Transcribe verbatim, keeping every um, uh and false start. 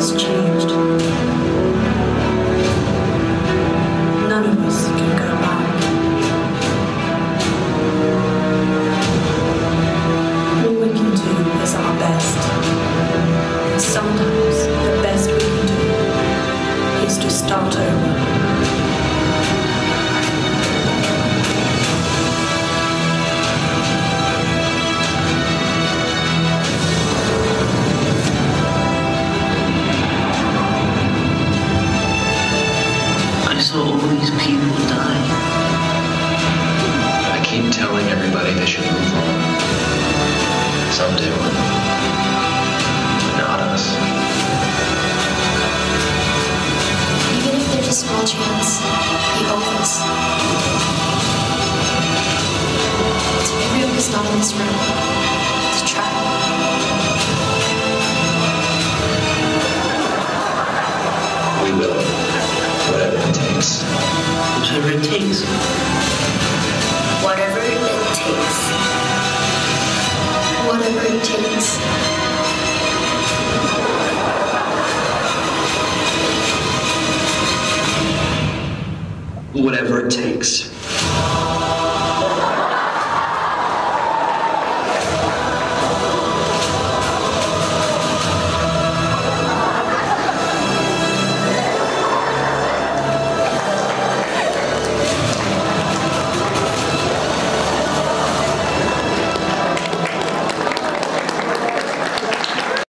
has changed. None of us can go back. All we can do is our best. And sometimes the best we can do is to start over. All these people die. I keep telling everybody they should move on. Some do, but not us. Even if there's a small chance, be hopeless. To everyone who's not in this room, to try. We will. Whatever it takes. Whatever it takes. Whatever it takes. Whatever it takes. Whatever it takes.